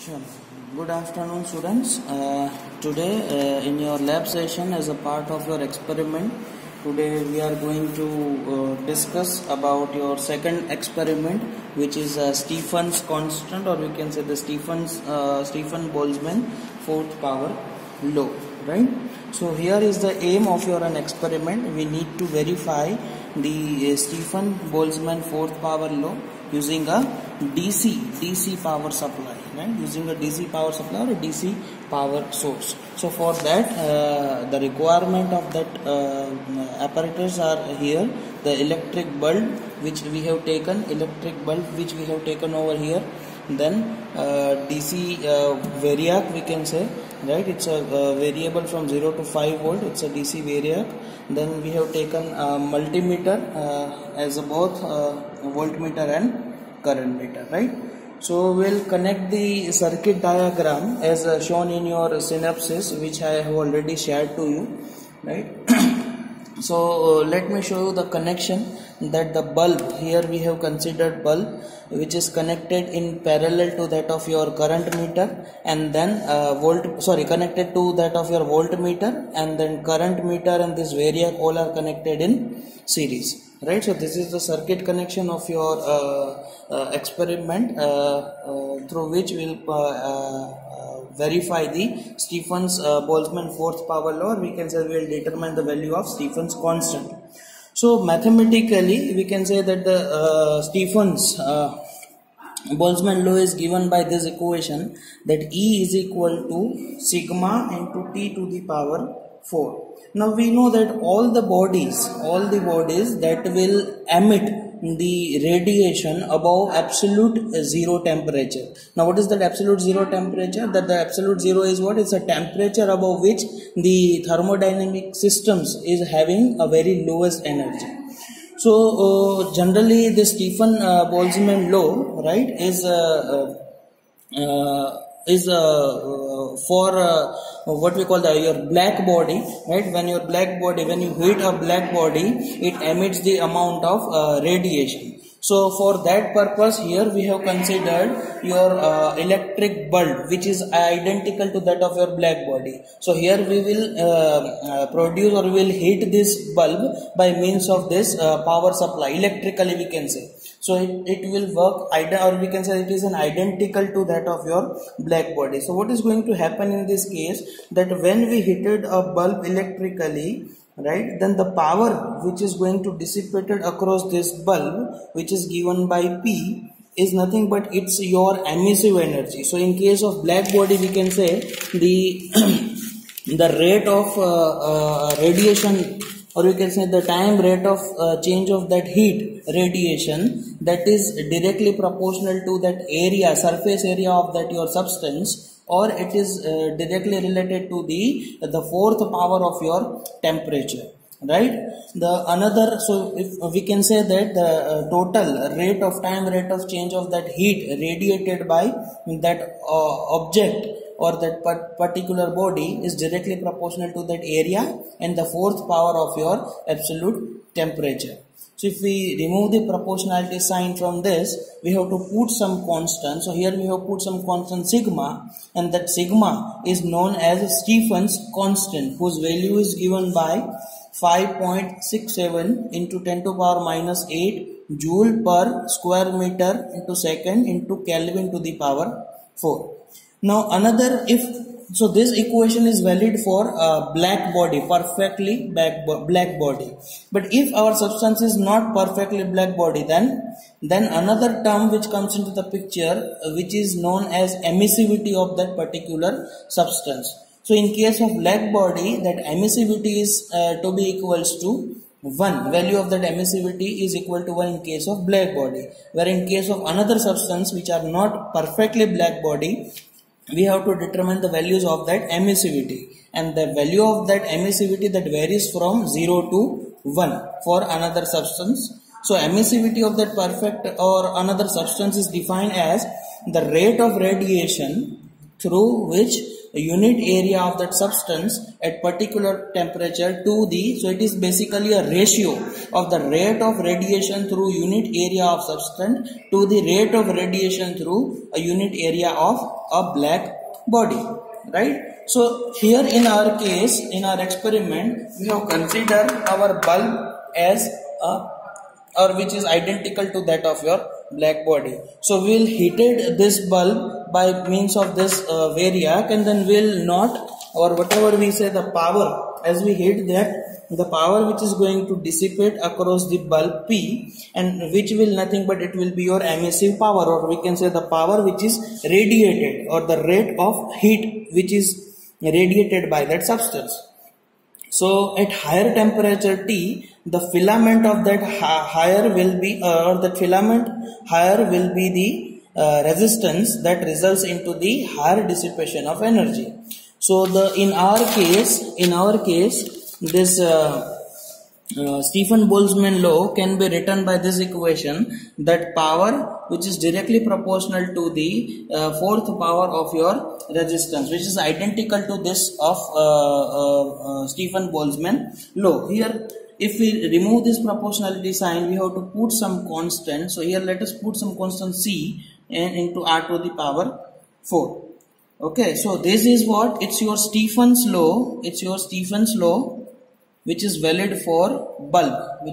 Sure. Good afternoon, students. Today, in your lab session, as a part of your experiment, today we are going to discuss about your second experiment, which is Stephen's constant, or we can say the Stephen-Boltzmann fourth power law. Right. So here is the aim of your an experiment. We need to verify the Stephen-Boltzmann fourth power law using a DC power supply, right? Using a DC power supply or a DC power source. So for that, the requirement of that apparatus are here. The electric bulb which we have taken, over here. Then DC variac, we can say, right? It's a variable from 0 to 5 volt. It's a DC variac. Then we have taken multimeter as a both voltmeter and current meter, right? So we'll connect the circuit diagram as shown in your synopsis, which I have already shared to you, right? So let me show you the connection. That the bulb, here we have considered bulb which is connected in parallel to that of your current meter, and then connected to that of your voltmeter, and then current meter and this variac all are connected in series, right? So this is the circuit connection of your experiment through which we will verify the Stephen's Boltzmann fourth power law, or we can say we will determine the value of Stephen's constant. So mathematically we can say that the Stephen's Boltzmann law is given by this equation, that E is equal to sigma into T to the power 4. Now we know that all the bodies that will emit the radiation above absolute zero temperature. Now what is that absolute zero temperature? That the absolute zero is what? It's a temperature above which the thermodynamic systems is having a very lowest energy. So generally the Stephen Boltzmann law, right, is for what we call your black body, right? When you heat a black body, it emits the amount of radiation. So for that purpose, here we have considered your electric bulb, which is identical to that of your black body. So here we will produce, or we will heat this bulb by means of this power supply, electrically we can say. So it will work, or we can say it is an identical to that of your black body. So what is going to happen in this case, that when we heated a bulb electrically, right, then the power which is going to dissipated across this bulb, which is given by P, is nothing but it's your emissive energy. So in case of black body, we can say the the rate of radiation, or we can say the time rate of change of that heat radiation, that is directly proportional to that area, surface area of that your substance, or it is directly related to the fourth power of your temperature, right? So if we can say that the total rate of change of that heat radiated by that object or that particular body is directly proportional to that area and the fourth power of your absolute temperature. So if we remove the proportionality sign from this, we have to put some constant. So here we have put some constant sigma, and that sigma is known as Stephen's constant, whose value is given by 5.67 into 10 to power minus 8 joule per square meter into second into Kelvin to the power 4. Now so this equation is valid for black body, perfectly black body. But if our substance is not perfectly black body, then another term which comes into the picture, which is known as emissivity of that particular substance. So in case of black body, that emissivity is to be equals to 1. Value of that emissivity is equal to 1 in case of black body. Where in case of another substance which are not perfectly black body, we have to determine the values of that emissivity, and the value of that emissivity that varies from 0 to 1 for another substance. So emissivity of that perfect or another substance is defined as the rate of radiation through which a unit area of that substance at particular temperature to the, so it is basically a ratio of the rate of radiation through unit area of substance to the rate of radiation through a unit area of a black body, right? So here in our case, in our experiment, we have considered our bulb as a, or which is identical to that of your black body. So we will heated this bulb by means of this variac, and then will not, or whatever we say the power, as we heat that, the power which is going to dissipate across the bulb P, and which will nothing but it will be your emissive power, or we can say the power which is radiated, or the rate of heat which is radiated by that substance. So at higher temperature T, the filament of that higher will be, or the filament higher will be the resistance that results into the higher dissipation of energy. So the in our case this Stefan Boltzmann law can be written by this equation, that power which is directly proportional to the fourth power of your resistance, which is identical to this of Stefan Boltzmann law. Here, if we remove this proportionality sign, we have to put some constant. So here let us put some constant C into R to the power 4. Okay, so this is what, it's your Stefan's law, which is valid for bulb,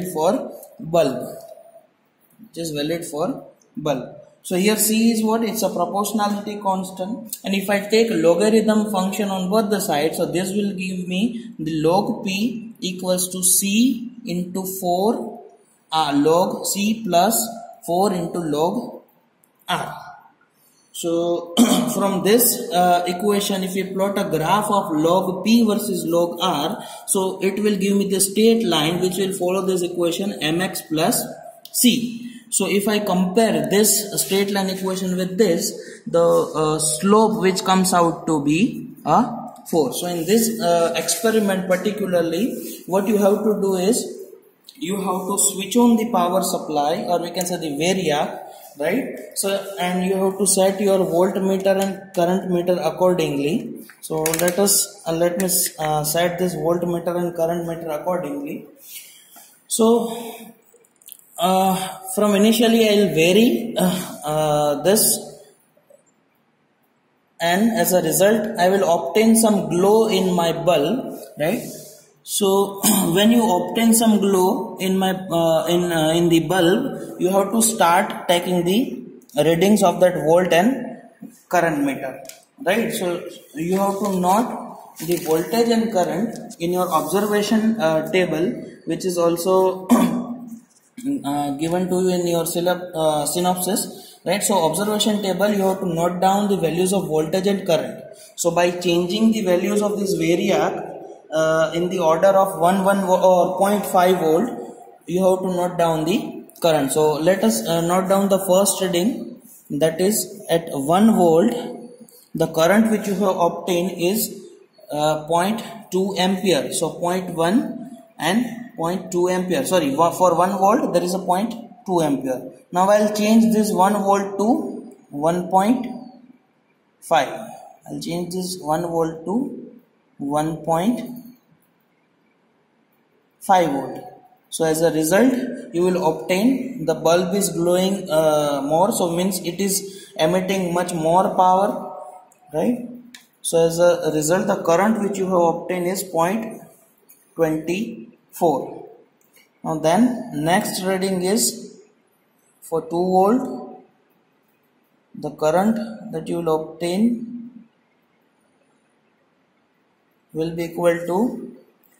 So here C is what? It's a proportionality constant, and if I take logarithm function on both the sides, so this will give me the log P equals to C into 4 log C plus 4 into log R. So from this equation, if we plot a graph of log P versus log R, so it will give me the straight line which will follow this equation mx plus C. So if I compare this straight line equation with this, the slope which comes out to be 4. So in this experiment particularly, what you have to do is, you have to switch on the power supply, or we can say the variac, right? So, and you have to set your voltmeter and current meter accordingly. So let me set this voltmeter and current meter accordingly. So from initially I will vary this, and as a result I will obtain some glow in my bulb, right? So when you obtain some glow in my in the bulb, you have to start taking the readings of that volt and current meter, right? So you have to note the voltage and current in your observation table, which is also given to you in your synopsis, right? So observation table, you have to note down the values of voltage and current. So by changing the values of this variac in the order of 1 or 0.5 volt, you have to note down the current. So let us note down the first reading, that is at 1 volt the current which you have obtained is 0.2 ampere. So 0.1 and 0.2 ampere, sorry, for 1 volt there is a 0.2 ampere. Now I'll change this 1 volt to 1.5. I'll change this 1 volt to 1.5 volt. So as a result, you will obtain the bulb is glowing more, so means it is emitting much more power, right? So as a result, the current which you have obtained is 0.24. Now then next reading is for 2 volt. The current that you will obtain will be equal to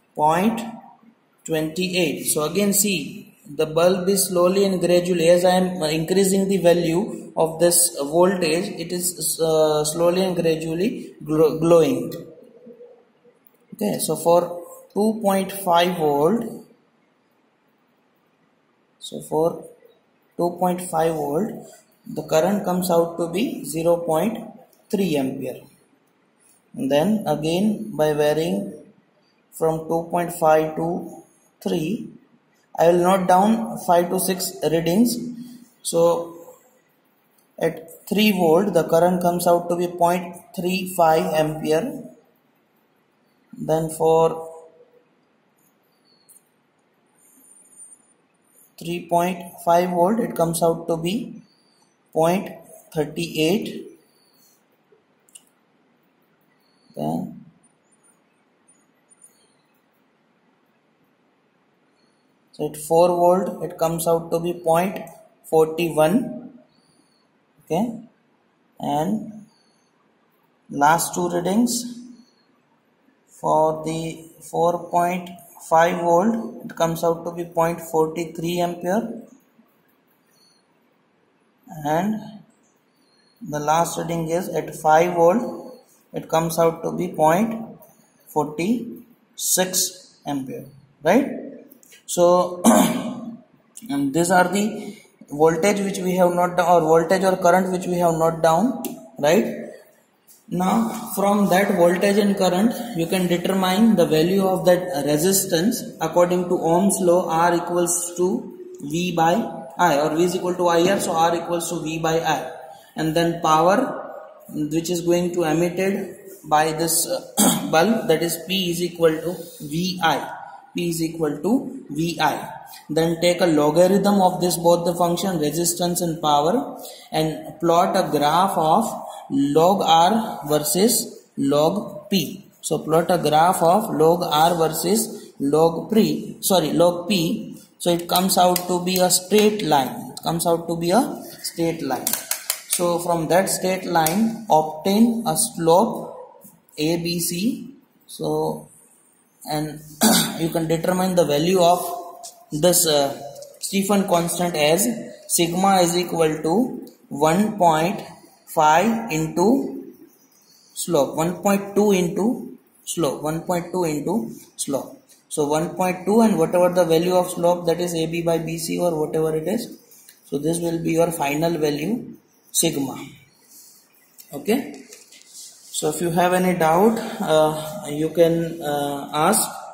0.28. So again see, the bulb is slowly and gradually, as I am increasing the value of this voltage, it is slowly and gradually glowing. Okay, so for 2.5 volt, the current comes out to be 0.3 ampere. And then again by varying from 2.5 to 3, I will note down 5 to 6 readings. So at 3 volt, the current comes out to be 0.35 ampere. Then for 3.5 volt, it comes out to be 0.38. Then so at 4 volt, it comes out to be 0.41. Okay, and last two readings for the 4.5 volt, it comes out to be 0.43 ampere, and the last reading is at 5 volt, it comes out to be 0.46 ampere, right? So and these are the voltage which we have not done, or voltage or current which we have not down, right? Now from that voltage and current, you can determine the value of that resistance according to Ohm's law. R equals to V by I, or V is equal to IR, so R equals to V by I. And then power which is going to emitted by this bulb, that is P is equal to VI. P is equal to VI. Then take a logarithm of this both the function resistance and power, and plot a graph of log R versus log P. So plot a graph of log R versus log P. So it comes out to be a straight line. So from that straight line, obtain a slope ABC. So and you can determine the value of this Stephen constant as sigma is equal to 1.5 into slope, 1.2 into slope. So 1.2 and whatever the value of slope, that is AB by BC or whatever it is. So this will be your final value sigma. Okay. So if you have any doubt, you can ask.